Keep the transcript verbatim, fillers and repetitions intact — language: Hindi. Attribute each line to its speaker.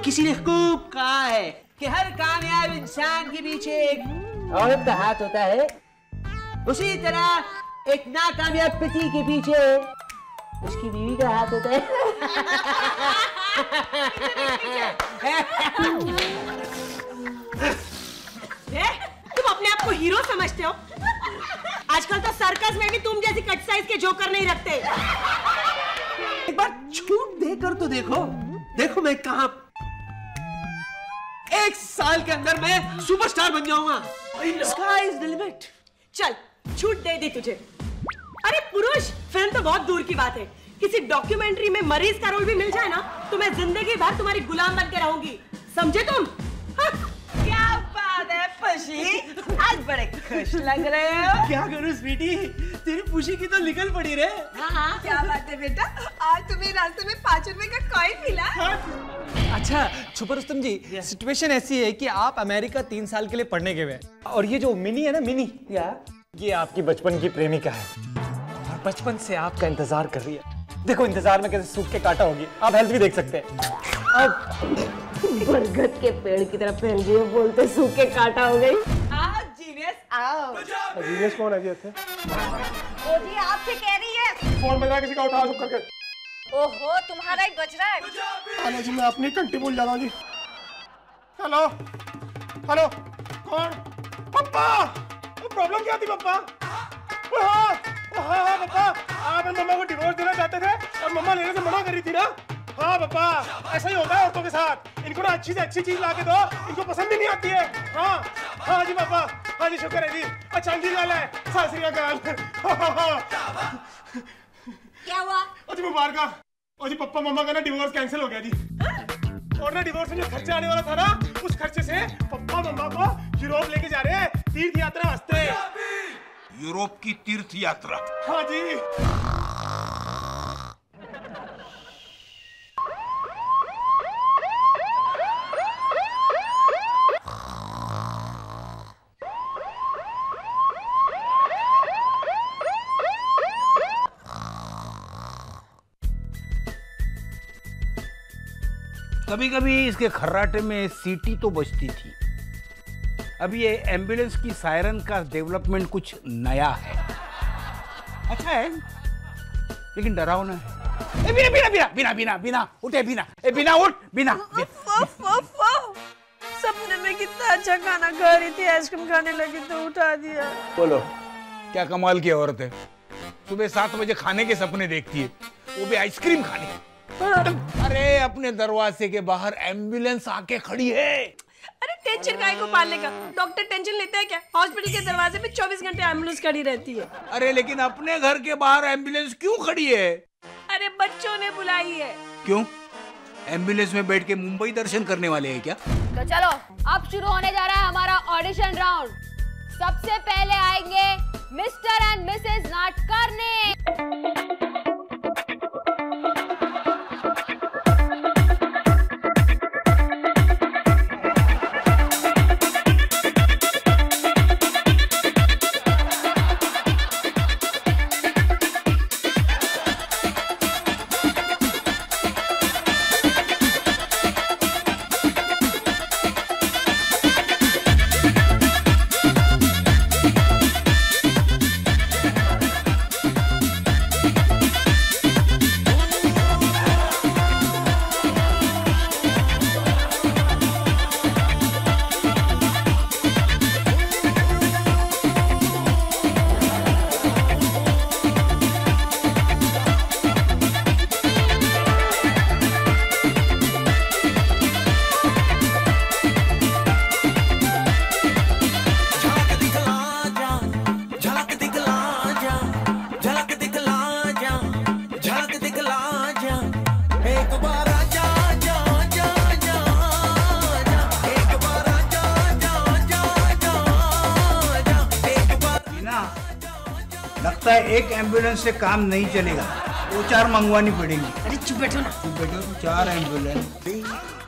Speaker 1: किसी ने खूब कहा है कि हर कामयाब इंसान के पीछे एक औरत का हाथ होता है, उसी तरह एक नाकामयाब पति के पीछे उसकी बीवी का हाथ होता है।
Speaker 2: तुम अपने आप को हीरो समझते हो? आजकल तो सर्कस में भी तुम जैसी कट साइज के जोकर नहीं रखते।
Speaker 1: एक बार छूट देकर तो देखो, देखो मैं कहां, एक साल के अंदर मैं सुपरस्टार बन जाऊंगा। Sky is the limit।
Speaker 2: चल छूट दे दी तुझे। अरे पुरुष, फिल्म तो बहुत दूर की बात है, किसी डॉक्यूमेंट्री में मरीज का रोल भी मिल जाए ना तो मैं जिंदगी भर तुम्हारी गुलाम बन के रहूंगी, समझे तुम? हाँ।
Speaker 3: क्या बात है पुशी, आज बड़े खुश लग रहे हो।
Speaker 1: क्या करूं स्वीटी, तेरी पुशी की तो निकल पड़ी रे।
Speaker 3: हाँ हाँ क्या बात है बेटा, आज तुम्हें रास्ते में पाँच रुपए का कॉइन मिला।
Speaker 4: हाँ। अच्छा छुपा रुस्तम जी, सिचुएशन ऐसी है कि आप अमेरिका तीन साल के लिए पढ़ने गए हैं और ये जो मिनी है ना, मिनी
Speaker 1: या?
Speaker 4: ये आपकी बचपन की प्रेमिका है और बचपन से आपका इंतजार कर रही है। देखो इंतजार में कैसे सूख के काटा होगी, आप हेल्थ भी देख सकते हैं। अब
Speaker 2: बरगद के पेड़ की तरफ पहन दिए, बोलते सूख के काटा हो गई।
Speaker 3: आओ जीनियस आओ।
Speaker 5: जीनियस कौन है जी?
Speaker 3: वो जी आपसे कह रही है।
Speaker 5: फोन बजा किसी का, उठा चुप करके।
Speaker 3: ओहो तुम्हारा ही बज रहा है।
Speaker 5: हेलो जी, मैं अपनी घंटी भूल जा रहा हूँ जी। हेलो हेलो कौन? पप्पा, प्रॉब्लम क्या थी पप्पा? हाँ हाँ हाँ पप्पा, आप मम्मा को डिवोर्स देना चाहते थे और मम्मा लेने से मना कर रही थी ना। हाँ पापा, ऐसा ही होता है औरतों के साथ, इनको ना अच्छी से अच्छी चीज ला के दो, इनको पसंद ही नहीं आती है। हाँ हाँ जी पापा, हाँ जी शुक्र है जी। अच्छा की गाल है, सात श्री अकाल।
Speaker 3: क्या हुआ?
Speaker 5: ओ जी मुबारक, ओ जी पप्पा मम्मा का ना डिवोर्स कैंसिल हो गया जी। और ना डिवोर्स में जो खर्चा आने वाला था ना, उस खर्चे से पप्पा मम्मा को यूरोप लेके जा रहे हैं तीर्थ यात्रा वास्ते।
Speaker 6: यूरोप की तीर्थ यात्रा?
Speaker 5: हाँ जी।
Speaker 6: कभी कभी इसके खर्राटे में सीटी तो बजती थी। अभी ये एम्बुलेंस की सायरन का डेवलपमेंट कुछ नया है, अच्छा है लेकिन डरावना है। ए, बिना बिना बिना बिना बिना बिना उठे, बिना ए, बिना उठ, बिना, बिना।
Speaker 3: सपने में कितना अच्छा खाना खा रही थी, आइसक्रीम खाने लगी तो उठा दिया।
Speaker 6: बोलो क्या कमाल की औरत है, सुबह सात बजे खाने के सपने देखती है, वो भी आइसक्रीम खाने। अरे अपने दरवाजे के बाहर एम्बुलेंस आके खड़ी है।
Speaker 2: अरे टेंशन काहे को पालने का, डॉक्टर टेंशन लेता है क्या? हॉस्पिटल के दरवाजे पे चौबीस घंटे एम्बुलेंस खड़ी रहती है।
Speaker 6: अरे लेकिन अपने घर के बाहर एम्बुलेंस क्यों खड़ी है?
Speaker 2: अरे बच्चों ने बुलाई है।
Speaker 6: क्यों, एम्बुलेंस में बैठ के मुंबई दर्शन करने वाले हैं क्या?
Speaker 7: तो चलो अब शुरू होने जा रहा है हमारा ऑडिशन राउंड। सबसे पहले आएंगे मिस्टर एंड मिसेस नाटकरनी।
Speaker 6: लगता है एक एम्बुलेंस से काम नहीं चलेगा, दो चार मंगवानी पड़ेंगी।
Speaker 2: अरे चुप बैठो ना।
Speaker 6: चुप बैठो, चार एम्बुलेंस।